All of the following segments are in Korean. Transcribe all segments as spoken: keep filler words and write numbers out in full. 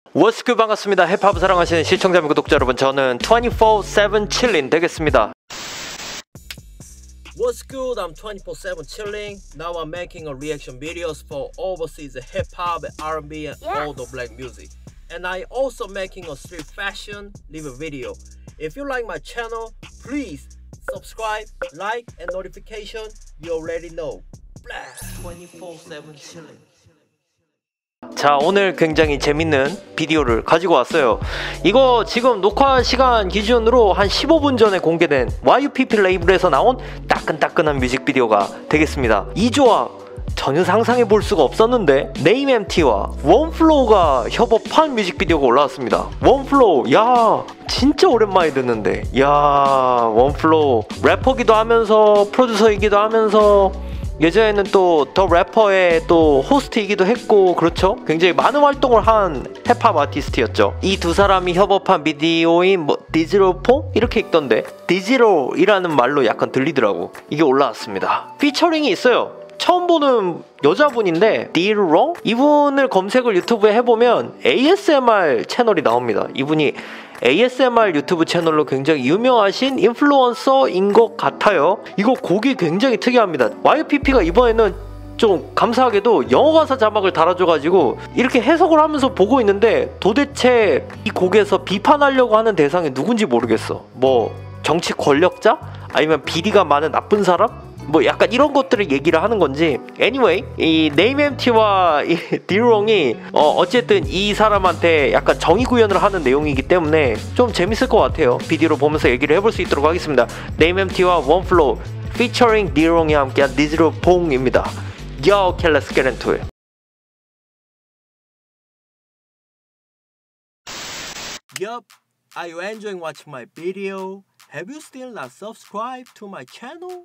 What's good, 반갑습니다. 힙합을 사랑하시는 시청자 및 구독자 여러분, 저는 twenty-four seven chillin 되겠습니다. What's good? I'm twenty-four seven chilling. Now I'm making a reaction videos for overseas hip hop, R and B, and Yes. all the black music. And I also making a street fashion live video. If you like my channel, please subscribe, like, and notification. You already know. Blast twenty-four seven chilling. 자, 오늘 굉장히 재밌는 비디오를 가지고 왔어요. 이거 지금 녹화 시간 기준으로 한 십오 분 전에 공개된 와이유피피 레이블에서 나온 따끈따끈한 뮤직비디오가 되겠습니다. 이 조합 전혀 상상해 볼 수가 없었는데 네임엠티와 원플로우가 협업한 뮤직비디오가 올라왔습니다. 원플로우, 야 진짜 오랜만에 듣는데, 야 원플로우 래퍼기도 하면서 프로듀서이기도 하면서 예전에는 또 더 래퍼의 또 호스트이기도 했고, 그렇죠? 굉장히 많은 활동을 한 힙합 아티스트였죠. 이 두 사람이 협업한 비디오인 뭐 디지롤퐁? 이렇게 읽던데 디지롤이라는 말로 약간 들리더라고. 이게 올라왔습니다. 피처링이 있어요. 처음 보는 여자분인데 디롱? 이분을 검색을 유튜브에 해보면 에이에스엠알 채널이 나옵니다. 이분이 에이에스엠알 유튜브 채널로 굉장히 유명하신 인플루언서인 것 같아요. 이거 곡이 굉장히 특이합니다. 와이유피피가 이번에는 좀 감사하게도 영어 가사 자막을 달아줘가지고 이렇게 해석을 하면서 보고 있는데, 도대체 이 곡에서 비판하려고 하는 대상이 누군지 모르겠어. 뭐 정치 권력자? 아니면 비리가 많은 나쁜 사람? 뭐 약간 이런 것들을 얘기를 하는 건지. Anyway, 이 네임엠티와 이 디롱이 어 어쨌든 이 사람한테 약간 정의 구현을 하는 내용이기 때문에 좀 재밌을 것 같아요. 비디오로 보면서 얘기를 해볼 수 있도록 하겠습니다. 네임엠티와 원플로우 featuring 디롱이 함께한 디지롤퐁입니다. Yo, okay, let's get into it. Yup, are you enjoying watching my video? Have you still not subscribed to my channel?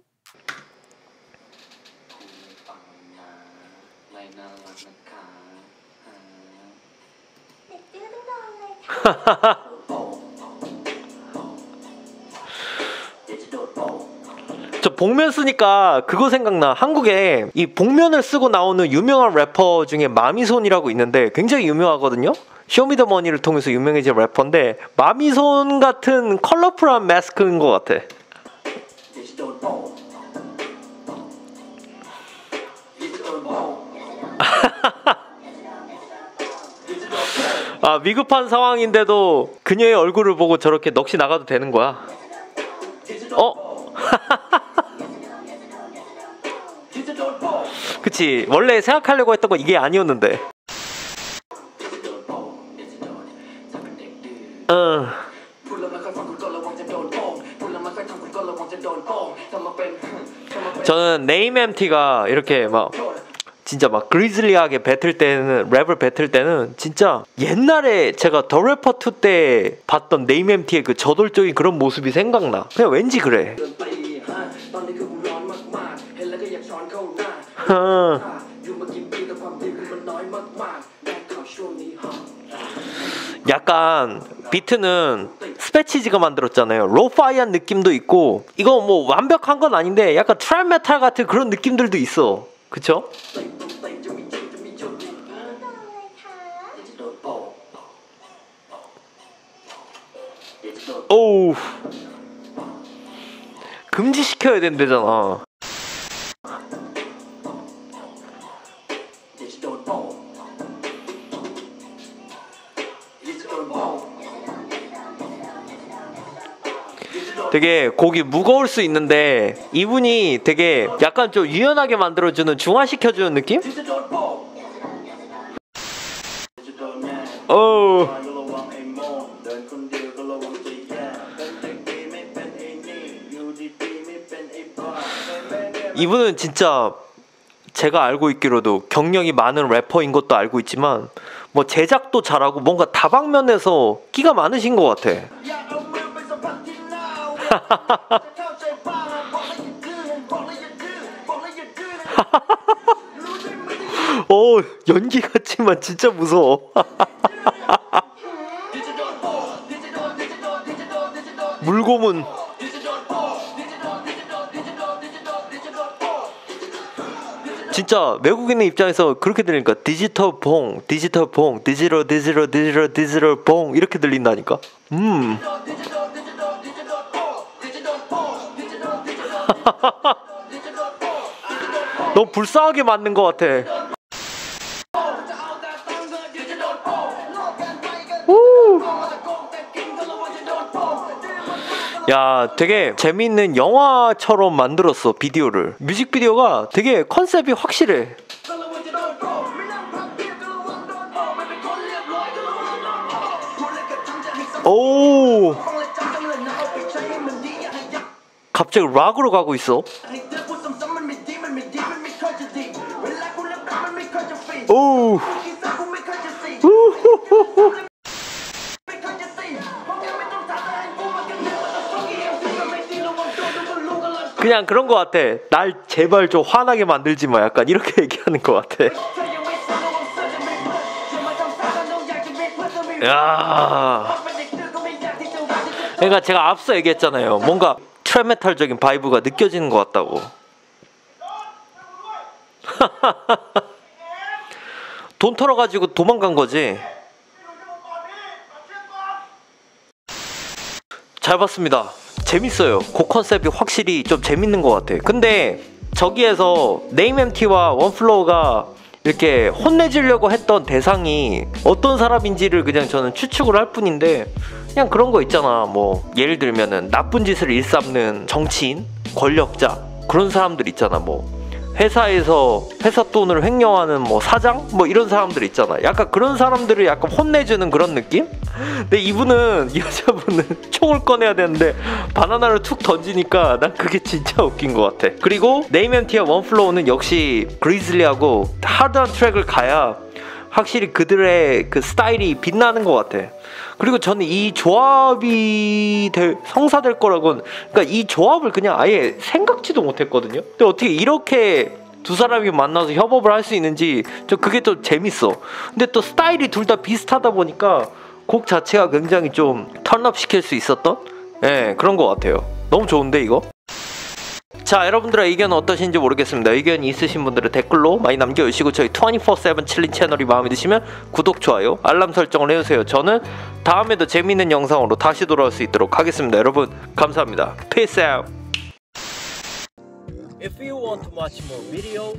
저 복면 쓰니까 그거 생각나. 한국에 이 복면을 쓰고 나오는 유명한 래퍼 중에 마미손이라고 있는데 굉장히 유명하거든요. 쇼미더머니를 통해서 유명해진 래퍼인데, 마미손 같은 컬러풀한 마스크인 것 같아. 아, 위급한 상황인데도 그녀의 얼굴을 보고 저렇게 넋이 나가도 되는 거야. 어? 그치, 원래 생각하려고 했던 건 이게 아니었는데. 어. 저는 네임엠티가 이렇게 막 진짜 막 그리즐리하게 뱉을 때는, 랩을 뱉을 때는 진짜 옛날에 제가 더 래퍼 투 때 봤던 네임엠티의 그 저돌적인 그런 모습이 생각나. 그냥 왠지 그래. 약간 비트는 스패치즈가 만들었잖아요. 로파이한 느낌도 있고, 이거 뭐 완벽한 건 아닌데 약간 트랩 메탈 같은 그런 느낌들도 있어. 그쵸? 오우, 금지시켜야 된대잖아. 되게 곡이 무거울 수 있는데 이분이 되게 약간 좀 유연하게 만들어주는, 중화시켜주는 느낌? 오. 이분은 진짜 제가 알고 있기로도 경력이 많은 래퍼인 것도 알고 있지만 뭐 제작도 잘하고 뭔가 다방면에서 끼가 많으신 것 같아. 오, 연기 같지만 진짜 무서워. 물고문. 진짜 외국인의 입장에서 그렇게 들리니까 디지털 봉, 디지털 봉, 디지털 디지털 디지털 디지털 봉 이렇게 들린다니까. 음. 너무 불쌍하게 맞는 것 같아. 우. 야, 되게 재미있는 영화처럼 만들었어, 비디오를. 뮤직비디오가 되게 컨셉이 확실해. 오, 갑자기 락으로 가고 있어. 오. 그냥 그런 것 같아. 날 제발 좀 화나게 만들지 마. 약간 이렇게 얘기하는 것 같아. 야. 그러니까 제가 앞서 얘기했잖아요. 뭔가 트랩메탈적인 바이브가 느껴지는 것 같다고. 돈 털어가지고 도망간 거지. 잘 봤습니다. 재밌어요. 곡 컨셉이 확실히 좀 재밌는 것 같아. 근데 저기에서 네임엠티와 원플로우가 이렇게 혼내주려고 했던 대상이 어떤 사람인지를 그냥 저는 추측을 할 뿐인데, 그냥 그런 거 있잖아. 뭐 예를 들면은 나쁜 짓을 일삼는 정치인, 권력자, 그런 사람들 있잖아. 뭐 회사에서 회사 돈을 횡령하는 뭐 사장? 뭐 이런 사람들 있잖아. 약간 그런 사람들을 약간 혼내주는 그런 느낌? 근데 이분은, 이 여자분은 총을 꺼내야 되는데 바나나를 툭 던지니까 난 그게 진짜 웃긴 것 같아. 그리고 네임엠티와 원플로우는 역시 그리즐리하고 하드한 트랙을 가야 확실히 그들의 그 스타일이 빛나는 것 같아. 그리고 저는 이 조합이 될, 성사될 거라고는, 그러니까 이 조합을 그냥 아예 생각지도 못했거든요. 근데 어떻게 이렇게 두 사람이 만나서 협업을 할 수 있는지 저 그게 좀 재밌어. 근데 또 스타일이 둘 다 비슷하다 보니까 곡 자체가 굉장히 좀 턴업 시킬 수 있었던, 예, 그런 것 같아요. 너무 좋은데 이거? 자, 여러분들의 의견은 어떠신지 모르겠습니다. 의견이 있으신 분들은 댓글로 많이 남겨주시고, 저희 이십사 세븐 칠린 채널이 마음에 드시면 구독, 좋아요, 알람 설정을 해주세요. 저는 다음에도 재미있는 영상으로 다시 돌아올 수 있도록 하겠습니다. 여러분 감사합니다. Peace out. If you want to watch more videos,